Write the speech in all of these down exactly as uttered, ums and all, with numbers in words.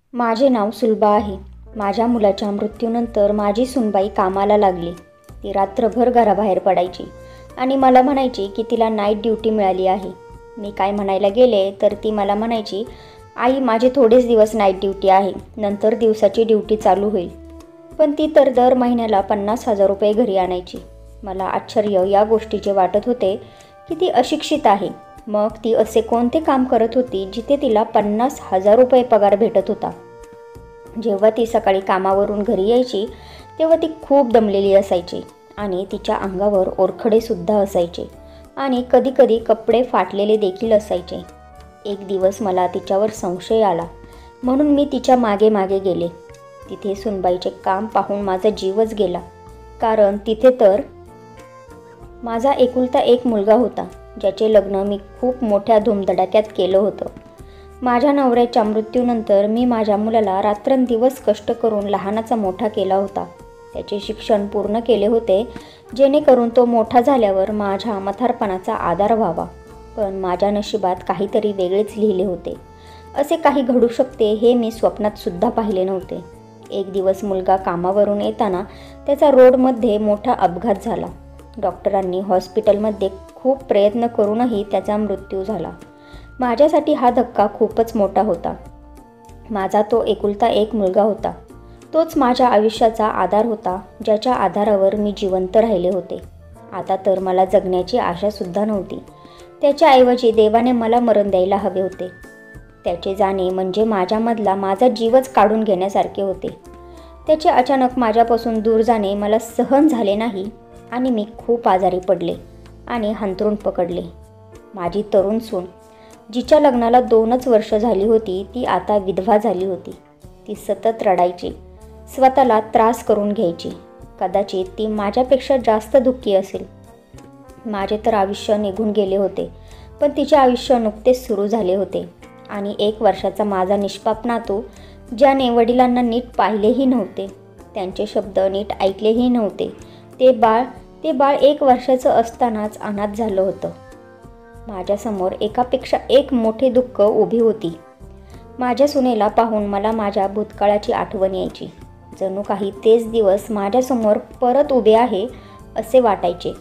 माझे नाव सुलभा आहे. माझ्या मुलाच्या मृत्यूनंतर माझी सूनबाई कामाला लागली. ती रात्रभर घराबाहेर पडायची आणि मला म्हणायची की तिला नाईट ड्युटी मिळाली आहे. मी काय म्हणायला गेले तर ती मला म्हणायची, आई माझे थोडेच दिवस नाईट ड्युटी आहे, नंतर दिवसाची ड्युटी चालू होईल. पण ती तर दर महिन्याला पन्नास हजार रुपये घरी आणायची. मला आश्चर्य या गोष्टीचे वाटत होते की ती अशिक्षित आहे. मग ती असे कोणते काम करत होती जिथे तिला पन्नास हजार रुपये पगार भेटत होता. जेव्हा ती सकाळी कामावरून घरी यायची तेव्हा ती खूप दमलेली असायची आणि तिच्या अंगावर ओरखडेसुद्धा असायचे आणि कधीकधी कपडे फाटलेले देखील असायचे. एक दिवस मला तिच्यावर संशय आला म्हणून मी तिच्या मागे मागे गेले. तिथे सुनबाईचे काम पाहून माझा जीवच गेला, कारण तिथे तर माझा एकुलता एक मुलगा होता ज्याचे लग्न मी खूप मोठ्या धुमधडाक्यात केलं होतं. माझ्या नवऱ्याच्या मृत्यूनंतर मी माझ्या मुलाला रात्रंदिवस कष्ट करून लहानाचा मोठा केला होता. त्याचे शिक्षण पूर्ण केले होते जेणेकरून तो मोठा झाल्यावर माझ्या म्हातारपणाचा आधार व्हावा. पण माझ्या नशिबात काहीतरी वेगळेच लिहिले होते. असे काही घडू शकते हे मी स्वप्नात सुद्धा पाहिले नव्हते. एक दिवस मुलगा कामावरून येताना त्याचा रोडमध्ये मोठा अपघात झाला. डॉक्टरांनी हॉस्पिटलमध्ये खूप प्रयत्न करूनही त्याचा मृत्यू झाला. माझ्यासाठी हा धक्का खूपच मोठा होता. माझा तो एकुलता एक मुलगा होता. तोच माझ्या आयुष्याचा आधार होता, ज्याच्या आधारावर मी जिवंत राहिले होते. आता तर मला जगण्याची आशासुद्धा नव्हती. त्याच्याऐवजी देवाने मला मरण द्यायला हवे होते. त्याचे जाणे म्हणजे माझ्यामधला माझा जीवच काढून घेण्यासारखे होते. त्याचे अचानक माझ्यापासून दूर जाणे मला सहन झाले नाही आणि मी खूप आजारी पडले आणि अंथरूण पकडले. माझी तरुण सून, जिच्या लग्नाला दोनच वर्ष झाली होती, ती आता विधवा झाली होती. ती सतत रडायची, स्वतःला त्रास करून घ्यायची. कदाचित ती माझ्यापेक्षा जास्त दुःखी असेल. माझे तर आयुष्य निघून गेले होते, पण तिचे आयुष्य नुकतेच सुरू झाले होते. आणि एक वर्षाचा माझा निष्पाप नातू, ज्याने वडिलांना नीट पाहिलेही नव्हते, त्यांचे शब्द नीट ऐकलेही नव्हते, ते बाळ ते बाळ एक वर्षाचं असतानाच अनाथ झालं होतं. माझ्यासमोर एकापेक्षा एक मोठे दुःख उभी होती. माझ्या सुनेला पाहून मला माझ्या भूतकाळाची आठवण यायची. जणू काही तेच दिवस माझ्यासमोर परत उभे आहे असे वाटायचे.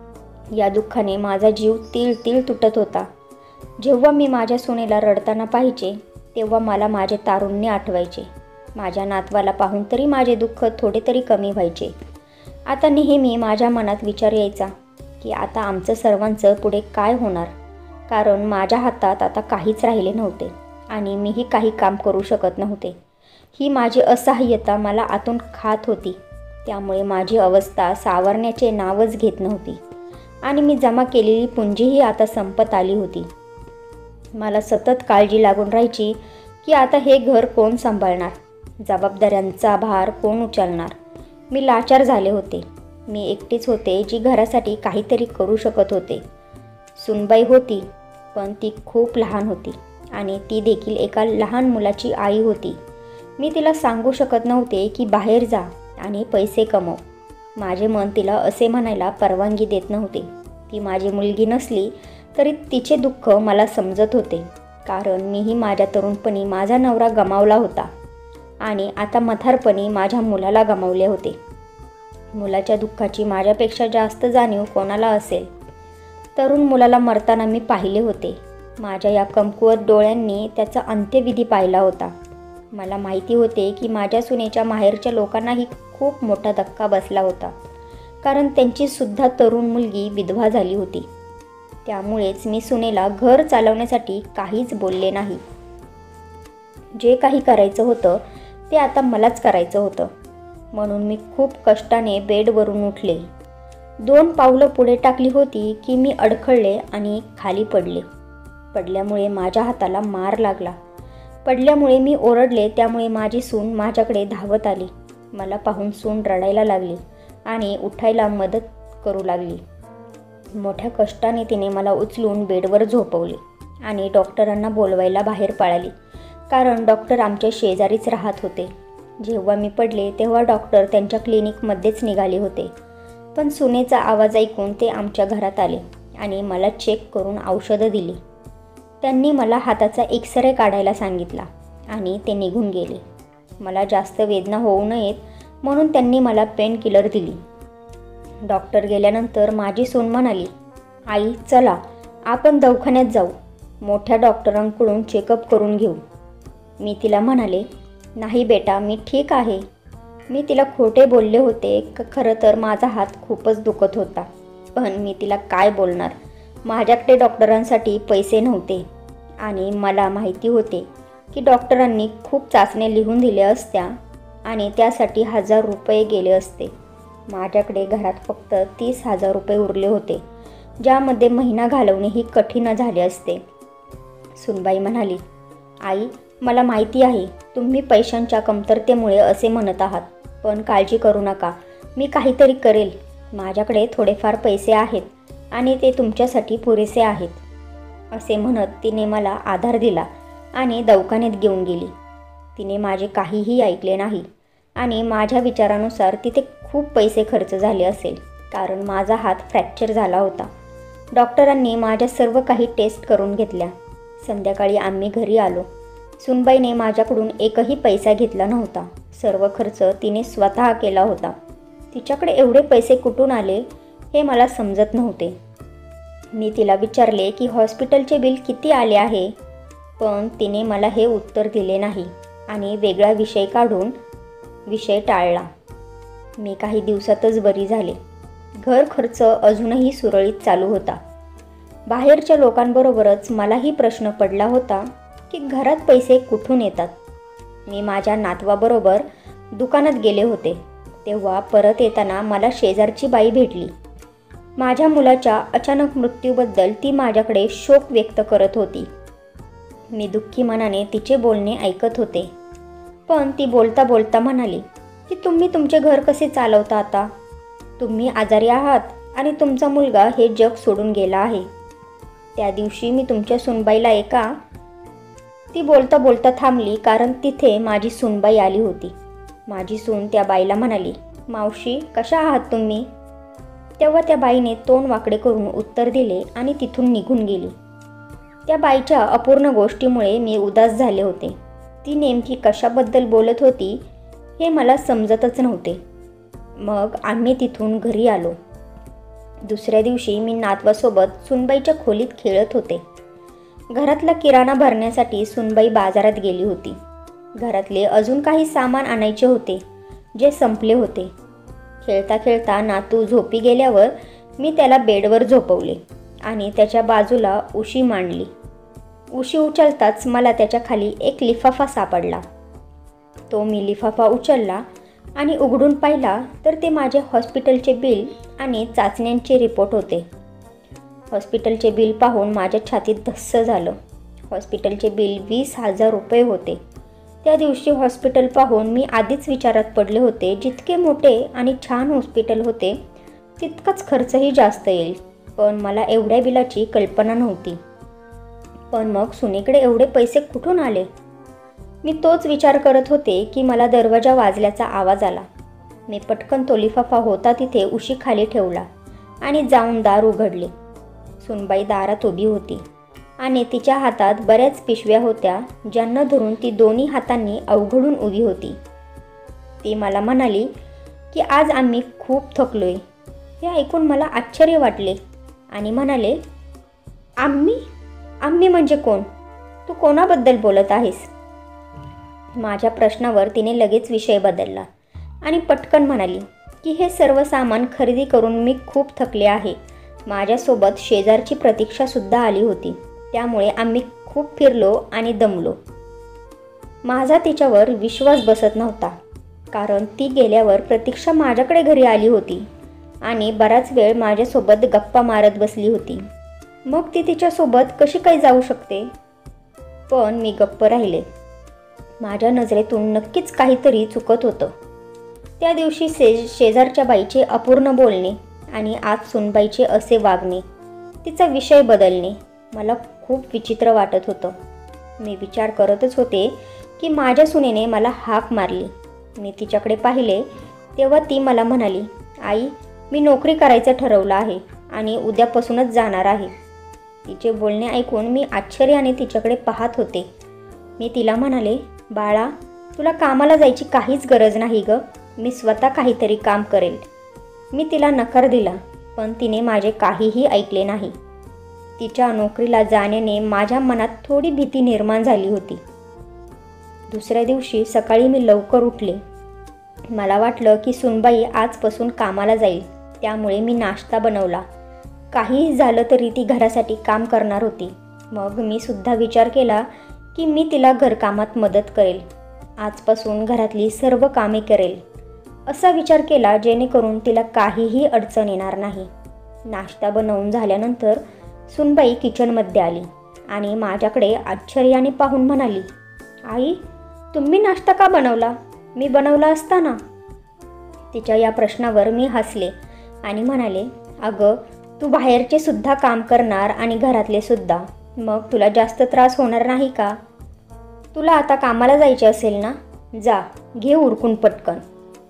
या दुःखाने माझा जीव तीळ तीळ तुटत होता. जेव्हा मी माझ्या सुनेला रडताना पाहायचे तेव्हा मला माझे तारुण्य आठवायचे. माझ्या नातवाला पाहून तरी माझे दुःख थोडे तरी कमी व्हायचे. आता नेहमी माझ्या मनात विचार यायचा की आता आमचं सर्वांचं पुढे काय होणार, कारण माझ्या हातात आता काहीच राहिले नव्हते आणि मीही काही काम करू शकत नव्हते. ही माझी असहाय्यता मला आतून खात होती. त्यामुळे माझी अवस्था सावरण्याचे नावच घेत नव्हती आणि मी जमा केलेली पुंजीही आता संपत आली होती. मला सतत काळजी लागून राहायची की आता हे घर कोण सांभाळणार, जबाबदाऱ्यांचा भार कोण उचलणार. मी लाचार झाले होते. मी एकटीच होते जी घरासाठी काहीतरी करू शकत होते. सुनबाई होती, पण ती खूप लहान होती आणि ती देखील एका लहान मुलाची आई होती. मी तिला सांगू शकत नव्हते की बाहेर जा आणि पैसे कमव. माझे मन तिला असे म्हणायला परवानगी देत नव्हते. ती माझी मुलगी नसली तरी तिचे दुःख मला समजत होते, कारण मीही माझ्या तरुणपणी माझा नवरा गमावला होता आणि आता म्हातारपणी माझ्या मुलाला गमावले होते. मुलाच्या दुःखाची माझ्यापेक्षा जास्त जाणीव कोणाला असेल. तरुण मुलाला मरताना मी पाहिले होते. माझ्या या कमकुवत डोळ्यांनी त्याचा अंत्यविधी पाहिला होता. मला माहिती होते की माझ्या सुनेच्या माहेरच्या लोकांनाही खूप मोठा धक्का बसला होता, कारण त्यांची सुद्धा तरुण मुलगी विधवा झाली होती. त्यामुळेच मी सुनेला घर चालवण्यासाठी काहीच बोलले नाही. जे काही करायचं होतं ते आता मलाच करायचं होतं. म्हणून मी खूप कष्टाने बेडवरून उठले. दोन पावलं पुढे टाकली होती की मी अडखळले आणि खाली पडले. पडल्यामुळे माझ्या हाताला मार लागला. पडल्यामुळे मी ओरडले, त्यामुळे माझी सून माझ्याकडे धावत आली. मला पाहून सून रडायला लागली आणि उठायला मदत करू लागली. मोठ्या कष्टाने तिने मला उचलून बेडवर झोपवले आणि डॉक्टरांना बोलवायला बाहेर पळाली, कारण डॉक्टर आमच्या शेजारीच राहत होते. जेव्हा मी पडले तेव्हा डॉक्टर त्यांच्या क्लिनिकमध्येच निघाले होते. पण सुनेचा आवाज ऐकून ते आमच्या घरात आले आणि मला चेक करून औषधं दिली. त्यांनी मला हाताचा एक्सरे काढायला सांगितला आणि ते निघून गेले. मला जास्त वेदना होऊ नयेत म्हणून त्यांनी मला पेन किलर दिली. डॉक्टर गेल्यानंतर माझी सून म्हणाली, आई चला आपण दवाखान्यात जाऊ, मोठ्या डॉक्टरांकडून चेकअप करून घेऊ. मी तिला म्हणाले, नाही बेटा मी ठीक आहे. मी तिला खोटे बोलले होते. खरं तर माझा हात खूपच दुखत होता, पण मी तिला काय बोलणार. माझ्याकडे डॉक्टरांसाठी पैसे नव्हते आणि मला माहिती होते की डॉक्टरांनी खूप चाचण्या लिहून दिल्या असत्या आणि त्यासाठी हजार रुपये गेले असते. माझ्याकडे घरात फक्त तीस हजार रुपये उरले होते, ज्यामध्ये महिना घालवणेही कठीण झाले असते. सुनबाई म्हणाली, आई मला माहिती आहे तुम्ही पैशांच्या कमतरतेमुळे असे म्हणत आहात, पण काळजी करू नका, मी काहीतरी करेल. माझ्याकडे थोडेफार पैसे आहेत आणि ते तुमच्यासाठी पुरेसे आहेत. असे म्हणत तिने मला आधार दिला आणि दवाखान्यात घेऊन गेली. तिने माझे काहीही ऐकले नाही आणि माझ्या विचारानुसार तिथे खूप पैसे खर्च झाले असेल, कारण माझा हात फ्रॅक्चर झाला होता. डॉक्टरांनी माझ्या सर्व काही टेस्ट करून घेतल्या. संध्याकाळी आम्ही घरी आलो. सुनबाईने माझ्याकडून एकही पैसा घेतला नव्हता. सर्व खर्च तिने स्वतः केला होता. तिच्याकडे एवढे पैसे कुठून आले हे मला समजत नव्हते. मी तिला विचारले की हॉस्पिटलचे बिल किती आले आहे, पण तिने मला हे उत्तर दिले नाही आणि वेगळा विषय काढून विषय टाळला. मी काही दिवसातच बरी झाले. घर खर्च अजूनही सुरळीत चालू होता. बाहेरच्या लोकांबरोबरच मलाही प्रश्न पडला होता की घरात पैसे कुठून येतात. मी माझ्या नातवाबरोबर दुकानात गेले होते, तेव्हा परत येताना मला शेजारची बाई भेटली. माझ्या मुलाच्या अचानक मृत्यूबद्दल ती माझ्याकडे शोक व्यक्त करत होती. मी दुःखी मनाने तिचे बोलणे ऐकत होते, पण ती बोलता बोलता म्हणाली की तुम्ही तुमचे घर कसे चालवता आता? तुम्ही आजारी आहात आणि तुमचा मुलगा हे जग सोडून गेला आहे. त्या दिवशी मी तुमच्या सुनबाईला एका ती बोलता बोलता थांबली, कारण तिथे माझी सूनबाई आली होती. माझी सून त्या बाईला म्हणाली, मावशी कशा आहात तुम्ही? तेव्हा त्या बाईने तोंड वाकडे करून उत्तर दिले आणि तिथून निघून गेली. त्या बाईच्या अपूर्ण गोष्टीमुळे मी उदास झाले होते. ती नेमकी कशाबद्दल बोलत होती हे मला समजतच नव्हते. मग आम्ही तिथून घरी आलो. दुसऱ्या दिवशी मी नातवासोबत सुनबाईच्या खोलीत खेळत होते. घरातला किराणा भरण्यासाठी सुनबाई बाजारात गेली होती. घरातले अजून काही सामान आणायचे होते जे संपले होते. खेळता खेळता नातू झोपी गेल्यावर मी त्याला बेडवर झोपवले आणि त्याच्या बाजूला उशी मांडली. उशी उचलताच मला त्याच्या खाली एक लिफाफा सापडला. तो मी लिफाफा उचलला आणि उघडून पाहिला तर ते माझे हॉस्पिटलचे बिल आणि चाचण्यांचे रिपोर्ट होते. हॉस्पिटलचे बिल पाहून माझ्या छातीत धस्स झालं. हॉस्पिटलचे बिल वीस हजार रुपये होते. त्या दिवशी हॉस्पिटल पाहून मी आधीच विचारात पडले होते, जितके मोठे आणि छान हॉस्पिटल होते तितकाच खर्चही जास्त येईल, पण मला एवढ्या बिलाची कल्पना नव्हती. पण मग सुनेकडे एवढे पैसे कुठून आले? मी तोच विचार करत होते की मला दरवाजा वाजल्याचा आवाज आला. मी पटकन तो लिफाफा होता तिथे उशी खाली ठेवला आणि जाऊन दार उघडले. सुनबाई दारात उभी होती आणि तिच्या हातात बऱ्याच पिशव्या होत्या, ज्यांना धरून ती दोन्ही हातांनी अवघडून उभी होती. ती मला म्हणाली की आज आम्ही खूप थकलोय. हे ऐकून मला आश्चर्य वाटले आणि म्हणाले, आम्ही आम्ही म्हणजे कोण? तू कोणाबद्दल बोलत आहेस? माझ्या प्रश्नावर तिने लगेच विषय बदलला आणि पटकन म्हणाली की हे सर्व सामान खरेदी करून मी खूप थकले आहे. माझ्यासोबत शेजारची प्रतीक्षासुद्धा आली होती, त्यामुळे आम्ही खूप फिरलो आणि दमलो. माझा तिच्यावर विश्वास बसत नव्हता, कारण ती गेल्यावर प्रतीक्षा माझ्याकडे घरी आली होती आणि बराच वेळ माझ्यासोबत गप्पा मारत बसली होती. मग ती तिच्यासोबत कशी काही जाऊ शकते? पण मी गप्प राहिले. माझ्या नजरेतून नक्कीच काहीतरी चुकत होतं. त्या दिवशी शे शेजारच्या बाईचे अपूर्ण बोलणे आणि आज सुनबाईचे असे वागणे, तिचा विषय बदलणे मला खूप विचित्र वाटत होतं. मी विचार करतच होते की माझ्या सुनेने मला हाक मारली. मी तिच्याकडे पाहिले तेव्हा ती मला म्हणाली, आई मी नोकरी करायचं ठरवलं आहे आणि उद्यापासूनच जाणार आहे. तिचे बोलणे ऐकून मी आश्चर्याने तिच्याकडे पाहत होते. मी तिला म्हणाले, बाळा, तुला कामाला जायची काहीच गरज नाही गं, मी स्वतः काहीतरी काम करेल. मी तिला नकार दिला, पण तिने माझे काहीही ऐकले नाही. तिच्या नोकरीला जाण्याने माझ्या मनात थोडी भीती निर्माण झाली होती. दुसऱ्या दिवशी सकाळी मी लवकर उठले. मला वाटलं की सुनबाई आजपासून कामाला जाईल, त्यामुळे मी नाश्ता बनवला. काहीही झालं तरी ती घरासाठी काम करणार होती. मग मी सुद्धा विचार केला की मी तिला घरकामात मदत करेल. आजपासून घरातली सर्व कामे करेल असा विचार केला, जेणेकरून तिला काहीही अडचण येणार नाही. नाश्ता बनवून झाल्यानंतर सुनबाई किचनमध्ये आली आणि माझ्याकडे आश्चर्याने पाहून म्हणाली, आई, तुम्ही नाश्ता का बनवला? मी बनवला असता ना. तिच्या या प्रश्नावर मी हसले आणि म्हणाले, अगं, तू बाहेरचे सुद्धा काम करणार आणि घरातले सुद्धा, मग तुला जास्त त्रास होणार नाही का? तुला आता कामाला जायचे असेल ना, जा, घे उरकून पटकन.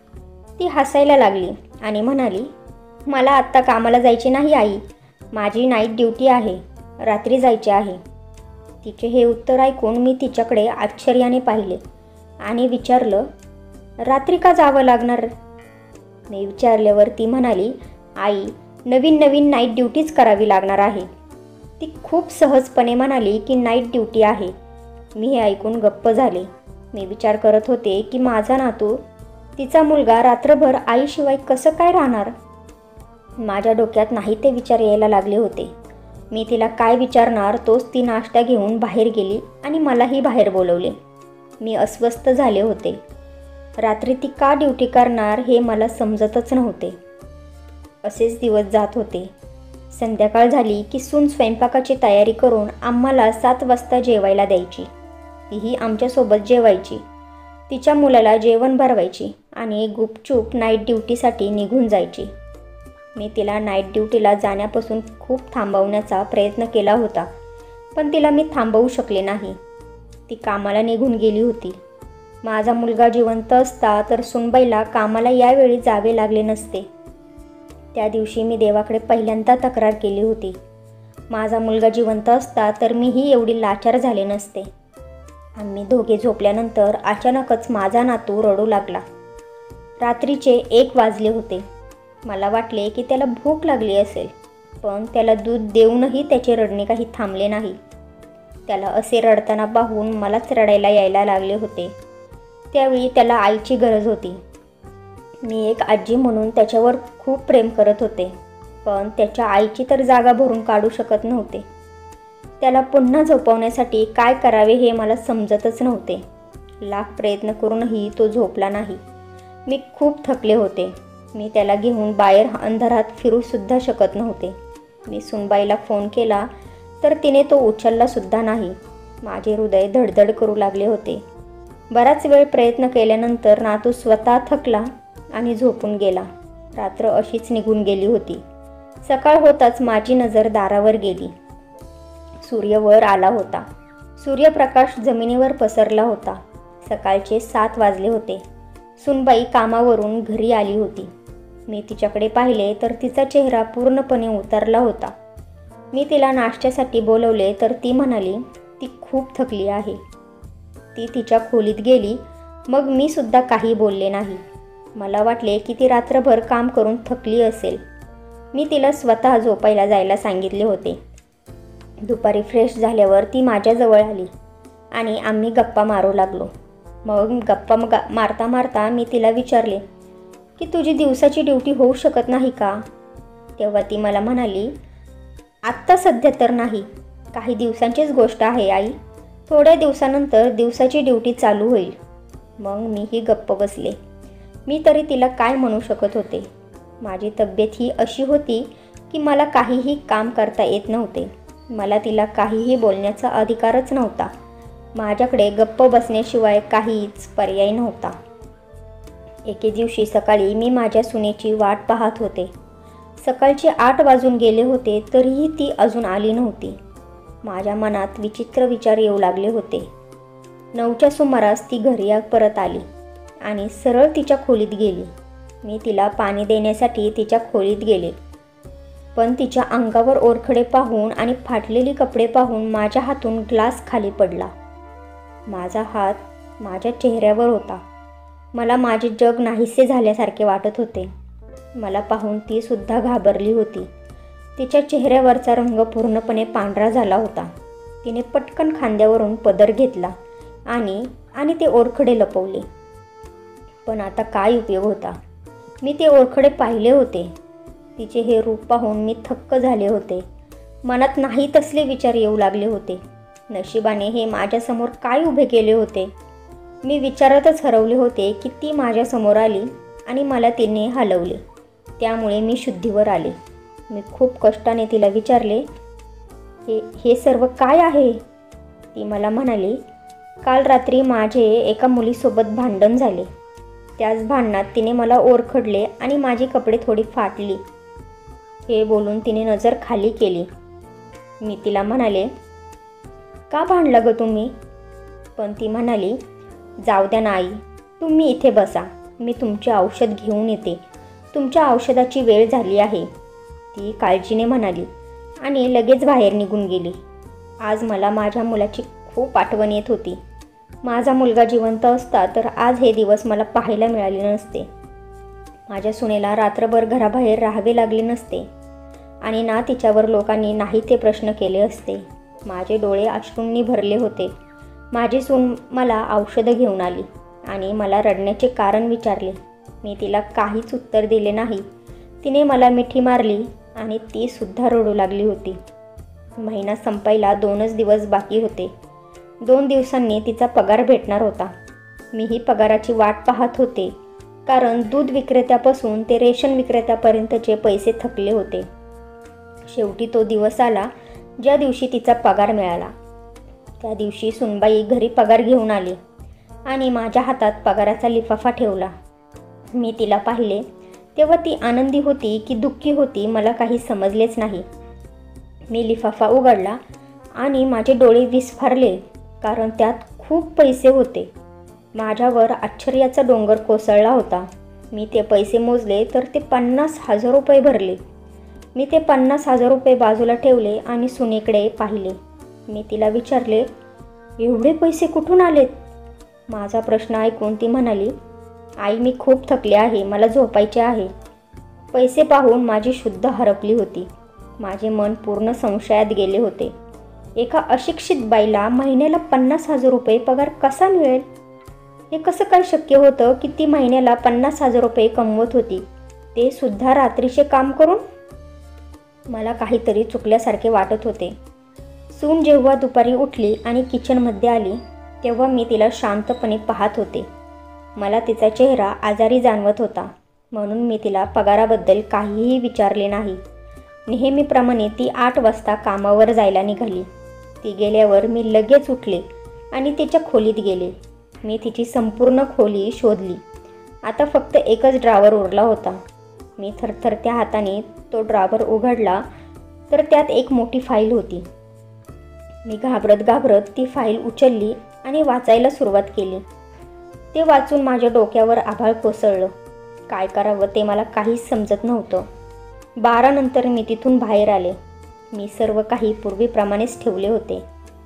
ती हसायला लागली आणि म्हणाली, मला आत्ता कामाला जायचे नाही आई, माझी नाईट ड्युटी आहे, रात्री जायचे आहे. तिचे हे उत्तर ऐकून मी तिच्याकडे आश्चर्याने पाहिले आणि विचारलं, रात्री का जावं लागणार? मी विचारल्यावर ती म्हणाली, आई, नवीन नवीन नाईट ड्युटीच करावी लागणार आहे. ती खूप सहजपणे म्हणाली की नाईट ड्युटी आहे. मी हे ऐकून गप्प झाले. मी विचार करत होते की माझा नातू, तिचा मुलगा रात्रभर आईशिवाय कसं काय राहणार? माझ्या डोक्यात नाही ते विचार यायला लागले होते. मी तिला काय विचारणार तोच ती नाश्ता घेऊन बाहेर गेली आणि मलाही बाहेर बोलवले. मी अस्वस्थ झाले होते. रात्री ती का ड्युटी करणार हे मला समजतच नव्हते. असेच दिवस जात होते. संध्याकाळ झाली की सून स्वयंपाकाची तयारी करून आम्हाला सात वाजता जेवायला द्यायची. तीही आमच्यासोबत जेवायची, तिच्या मुलाला जेवण भरवायची आणि गुपचूप नाईट ड्युटीसाठी निघून जायची. मी तिला नाईट ड्युटीला जाण्यापासून खूप थांबवण्याचा प्रयत्न केला होता, पण तिला मी थांबवू शकले नाही. ती कामाला निघून गेली होती. माझा मुलगा जिवंत असता तर सुनबाईला कामाला यावेळी जावे लागले नसते. त्या दिवशी मी देवाकडे पहिल्यांदा तक्रार केली होती. माझा मुलगा जिवंत असता तर मीही एवढी लाचार झाले नसते. आम्ही दोघे झोपल्यानंतर अचानकच माझा नातू रडू लागला. रात्रीचे एक वाजले होते. मला वाटले की त्याला भूक लागली असेल, पण त्याला दूध देऊनही त्याचे रडणे काही थांबले नाही. त्याला असे रडताना पाहून मलाच रडायला यायला लागले होते. त्यावेळी त्याला आईची गरज होती. मी एक आजी म्हणून त्याच्यावर खूप प्रेम करत होते, पण त्याच्या आईची तर जागा भरून काढू शकत नव्हते. त्याला पुन्हा झोपवण्यासाठी काय करावे हे मला समजतच नव्हते. लाख प्रयत्न करूनही तो झोपला नाही. मी खूप थकले होते. मी त्याला घेऊन बाहेर अंधारात फिरूसुद्धा शकत नव्हते. मी सुनबाईला फोन केला तर तिने तो उचललासुद्धा नाही. माझे हृदय धडधड करू लागले होते. बराच वेळ प्रयत्न केल्यानंतर नातू स्वतः थकला आणि झोपून गेला. रात्र अशीच निघून गेली होती. सकाळ होताच माझी नजर दारावर गेली. सूर्य वर आला होता. सूर्यप्रकाश जमिनीवर पसरला होता. सकाळचे सात वाजले होते. सुनबाई कामावरून घरी आली होती. मी तिच्याकडे पाहिले तर तिचा चेहरा पूर्णपणे उतरला होता. मी तिला नाश्त्यासाठी बोलवले तर ती म्हणाली, ती खूप थकली आहे. ती तिच्या खोलीत गेली. मग मी सुद्धा काही बोलले नाही. मला वाटले की ती रात्रभर काम करून थकली असेल. मी तिला स्वतः झोपायला जायला सांगितले होते. दुपारी फ्रेश झाल्यावर ती माझ्याजवळ आली आणि आम्ही गप्पा मारू लागलो. मग गप्पा मग मारता मारता मी तिला विचारले की तुझी दिवसाची ड्युटी होऊ शकत नाही का? तेव्हा ती मला म्हणाली, आत्ता सध्या तर नाही, काही दिवसांचीच गोष्ट आहे आई. थोड्या दिवसानंतर दिवसाची ड्युटी चालू होईल. मग मीही गप्प बसले. मी तरी तिला काय म्हणू शकत होते. माझी तब्येत ही अशी होती की मला काहीही काम करता येत नव्हते. मला तिला काहीही बोलण्याचा अधिकारच नव्हता. माझ्याकडे गप्प बसण्याशिवाय काहीच पर्याय नव्हता. एके दिवशी सकाळी मी माझ्या सुनेची वाट पाहत होते. सकाळचे आठ वाजून गेले होते तरीही ती अजून आली नव्हती. माझ्या मनात विचित्र विचार येऊ लागले होते. नऊच्या सुमारास ती घरी परत आली आणि सरळ तिच्या खोलीत गेली. मी तिला पाणी देण्यासाठी तिच्या खोलीत गेले, पण तिच्या अंगावर ओरखडे पाहून आणि फाटलेली कपडे पाहून माझ्या हातून ग्लास खाली पडला. माझा हात माझ्या चेहऱ्यावर होता. मला माझे जग नाहीसे झाल्यासारखे वाटत होते. मला पाहून ती सुद्धा घाबरली होती. तिच्या चेहऱ्यावरचा रंग पूर्णपणे पांढरा झाला होता. तिने पटकन खांद्यावरून पदर घेतला आणि आणि ते ओरखडे लपवले. पण आता काय उपयोग होता? मी ते ओरखडे पाहिले होते. तिचे हे रूप पाहून मी थक्क झाले होते. मनात नाही तसले विचार येऊ लागले होते. नशिबाने हे माझ्यासमोर काय उभे केले होते? मी विचारातच हरवले होते की ती माझ्यासमोर आली आणि मला तिने हलवले. त्यामुळे मी शुद्धीवर आले. मी खूप कष्टाने तिला विचारले, हे हे सर्व काय आहे? ती मला म्हणाली, काल रात्री माझे एका मुलीसोबत भांडण झाले. त्याच भांडणात तिने मला ओरखडले आणि माझी कपडे थोडी फाटली. हे बोलून तिने नजर खाली केली. मी तिला म्हणाले, का भांडला ग तुम्ही? पण ती म्हणाली, जाऊ द्या ना आई, तुम्ही इथे बसा, मी तुमचे औषध घेऊन येते. तुमच्या औषधाची वेळ झाली आहे, ती काळजीने म्हणाली आणि लगेच बाहेर निघून गेली. आज मला माझ्या मुलाची खूप आठवण येत होती. माझा मुलगा जिवंत असता तर आज हे दिवस मला पाहायला मिळाले नसते. माझ्या सुनेला रात्रभर घराबाहेर राहावे लागले नसते आणि ना तिच्यावर लोकांनी नाही ते प्रश्न केले असते. माझे डोळे अश्रूंनी भरले होते. माझी सून मला औषधं घेऊन आली आणि मला रडण्याचे कारण विचारले. मी तिला काहीच उत्तर दिले नाही. तिने मला मिठी मारली आणि ती सुद्धा रडू लागली होती. महिना संपायला दोनच दिवस बाकी होते. दोन दिवसांनी तिचा पगार भेटणार होता. मीही पगाराची वाट पाहत होते, कारण दूध विक्रेत्यापासून ते रेशन विक्रेत्यापर्यंतचे पैसे थकले होते. शेवटी तो दिवस आला ज्या दिवशी तिचा पगार मिळाला. त्या दिवशी सुनबाई घरी पगार घेऊन आली आणि माझ्या हातात पगाराचा लिफाफा ठेवला. मी तिला पाहिले तेव्हा ती आनंदी होती की दुःखी होती मला काही समजलेच नाही. मी लिफाफा उघडला आणि माझे डोळे विस्फारले, कारण त्यात खूप पैसे होते. माझ्यावर आश्चर्याचा डोंगर कोसळला होता. मी ते पैसे मोजले तर ते पन्नास हजार रुपये भरले. मी ते पन्नास हजार रुपये बाजूला ठेवले आणि सुनेकडे पाहिले. मी तिला विचारले, एवढे पैसे कुठून आलेत? माझा प्रश्न ऐकून ती म्हणाली, आई मी खूप थकले आहे, मला झोपायचे आहे. पैसे पाहून माझी शुद्ध हरपली होती. माझे मन पूर्ण संशयात गेले होते. एका अशिक्षित बाईला महिन्याला पन्नास हजार रुपये पगार कसा मिळेल? हे कसं काय शक्य होतं की ती महिन्याला पन्नास हजार रुपये कमवत होती, ते सुद्धा रात्रीचे काम करून? मला काहीतरी चुकल्यासारखे वाटत होते. सून जेव्हा दुपारी उठली आणि किचनमध्ये आली तेव्हा मी तिला शांतपणे पाहत होते. मला तिचा चेहरा आजारी जाणवत होता, म्हणून मी तिला पगाराबद्दल काहीही विचारले नाही. नेहमीप्रमाणे ती आठ वाजता कामावर जायला निघाली. ती गेल्यावर मी लगेच उठले आणि तिच्या खोलीत गेले. मी तिची संपूर्ण खोली शोधली. आता फक्त एकच ड्रॉवर उरला होता. मी थरथरत्या हाताने तो ड्रॉवर उघडला तर त्यात एक मोठी फाईल होती. मी घाबरत घाबरत ती फाईल उचलली आणि वाचायला सुरुवात केली. ते वाचून माझ्या डोक्यावर आभाळ कोसळलं. काय करावं ते मला काहीच समजत नव्हतं. बारा नंतर मी तिथून बाहेर आले. मी सर्व काही पूर्वीप्रमाणेच ठेवले होते.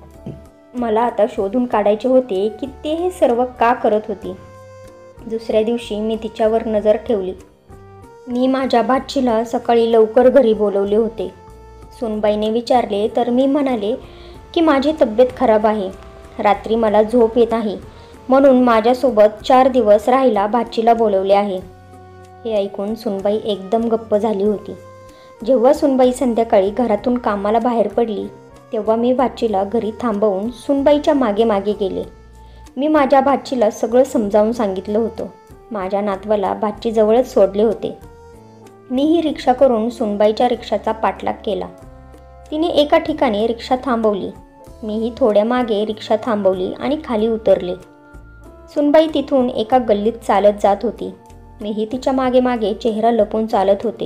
मला आता शोधून काढायचे होते की ते हे सर्व का करत होती. दुसऱ्या दिवशी मी तिच्यावर नजर ठेवली. मी माझ्या भाचीला सकाळी लवकर घरी बोलवले होते. सुनबाईने विचारले तर मी म्हणाले की माझी तब्येत खराब आहे, रात्री मला झोप येत नाही, म्हणून माझ्यासोबत चार दिवस राहायला भाचीला बोलवले आहे. हे ऐकून सुनबाई एकदम गप्प झाली होती. जेव्हा सुनबाई संध्याकाळी घरातून कामाला बाहेर पडली तेव्हा मी भाचीला घरी थांबवून सुनबाईच्या मागे मागे गेले. मी माझ्या भाचीला सगळं समजावून सांगितलं होतं. माझ्या नातवाला भाचीजवळच सोडले होते. मी ही रिक्षा करून सुनबाईच्या रिक्षाचा पाठलाग केला. तिने एका ठिकाणी रिक्षा थांबवली. मीही थोड्या मागे रिक्षा थांबवली आणि खाली उतरले. सुनबाई तिथून एका गल्लीत चालत जात होती. मीही तिच्या मागे मागे चेहरा लपून चालत होते.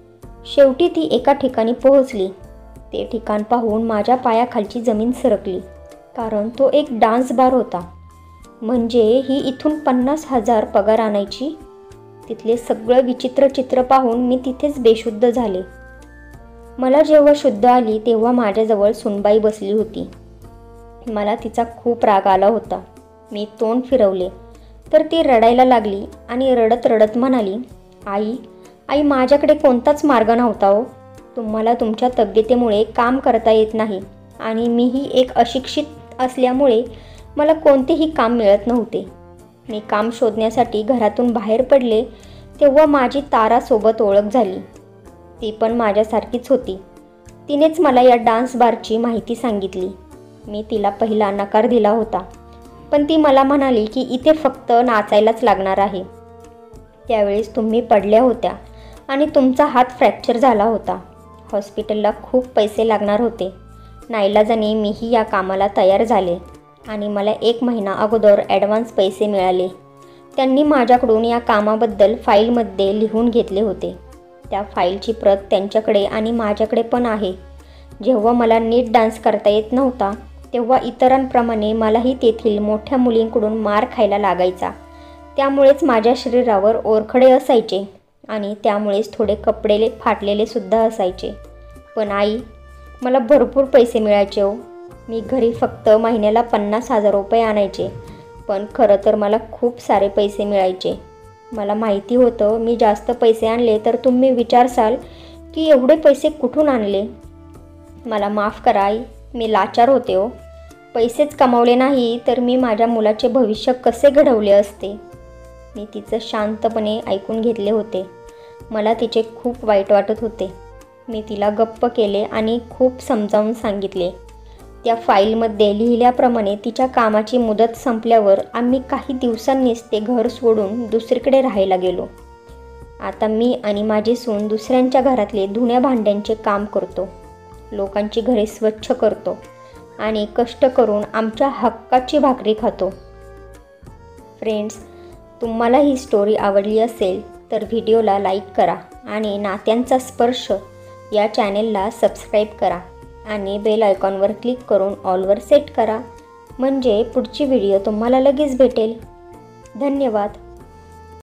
शेवटी ती एका ठिकाणी पोहोचली. ते ठिकाण पाहून माझ्या पायाखालची जमीन सरकली, कारण तो एक डान्स बार होता. म्हणजे ही इथून पन्नास हजार पगार आणायची. तिथले सगळं विचित्र चित्र पाहून मी तिथेच बेशुद्ध झाले. मला जेव्हा शुद्ध आली तेव्हा माझ्याजवळ सुनबाई बसली होती. मला तिचा खूप राग आला होता. मी तोंड फिरवले तर ती रडायला लागली आणि रडत रडत म्हणाली, आई आई माझ्याकडे कोणताच मार्ग नव्हता हो. तुम्हाला तुमच्या तब्येतीमुळे काम करता येत नाही आणि मीही एक अशिक्षित असल्यामुळे मला कोणतेही काम मिळत नव्हते. मी काम शोधण्यासाठी घरातून बाहेर पडले तेव्हा माझी तारासोबत ओळख झाली. ती पण माझ्यासारखीच होती. तिनेच मला या डान्स बारची माहिती सांगितली. मी तिला पहिला नकार दिला होता, पण ती मला म्हणाली की इथे फक्त नाचायलाच लागणार आहे. त्यावेळेस तुम्ही पडल्या होत्या आणि तुमचा हात फ्रॅक्चर झाला होता. हॉस्पिटलला खूप पैसे लागणार होते. नाईलाजाने मीही या कामाला तयार झाले आणि मला एक महिना अगोदर ॲडव्हान्स पैसे मिळाले. त्यांनी माझ्याकडून या कामाबद्दल फाईलमध्ये लिहून घेतले होते. त्या फाईलची प्रत त्यांच्याकडे आणि माझ्याकडे पण आहे. जेव्हा मला नीट डान्स करता येत नव्हता तेव्हा इतरांप्रमाणे मलाही तेथील मोठ्या मुलींकडून मार खायला लागायचा. त्यामुळेच माझ्या शरीरावर ओरखडे असायचे आणि त्यामुळेच थोडे कपडे फाटलेले सुद्धा असायचे. पण आई, मला भरपूर पैसे मिळायचे हो. मी घरी फक्त महिन्याला पन्नास हजार रुपये आणायचे, पण खरं तर मला खूप सारे पैसे मिळायचे. मला माहिती होतं मी जास्त पैसे आणले तर तुम्ही विचारसाल की एवढे पैसे कुठून आणले. मला माफ करा आई, मी लाचार होते हो. पैसेच कमावले नाही तर मी माझ्या मुलाचे भविष्य कसे घडवले असते. मी तिचं शांतपणे ऐकून घेतले होते. मला तिचे खूप वाईट वाटत होते. मी तिला गप्प केले आणि खूप समजावून सांगितले. त्या फाईलमध्ये लिहिल्याप्रमाणे तिच्या कामाची मुदत संपल्यावर आम्ही काही दिवसांनीच ते घर सोडून दुसरीकडे राहायला गेलो. आता मी आणि माझी सून दुसऱ्यांच्या घरातले धुण्या भांड्यांचे काम करतो, लोकांची घरे स्वच्छ करतो आणि कष्ट करून आमच्या हक्काची भाकरी खातो. फ्रेंड्स, तुम्हाला ही स्टोरी आवडली असेल तर व्हिडिओला लाईक करा आणि नात्यांचा स्पर्श या चॅनेलला सबस्क्राईब करा आणि बेल आयकॉनवर क्लिक करून ऑलवर सेट करा, म्हणजे पुढची व्हिडिओ तुम्हाला लगेच भेटेल. धन्यवाद.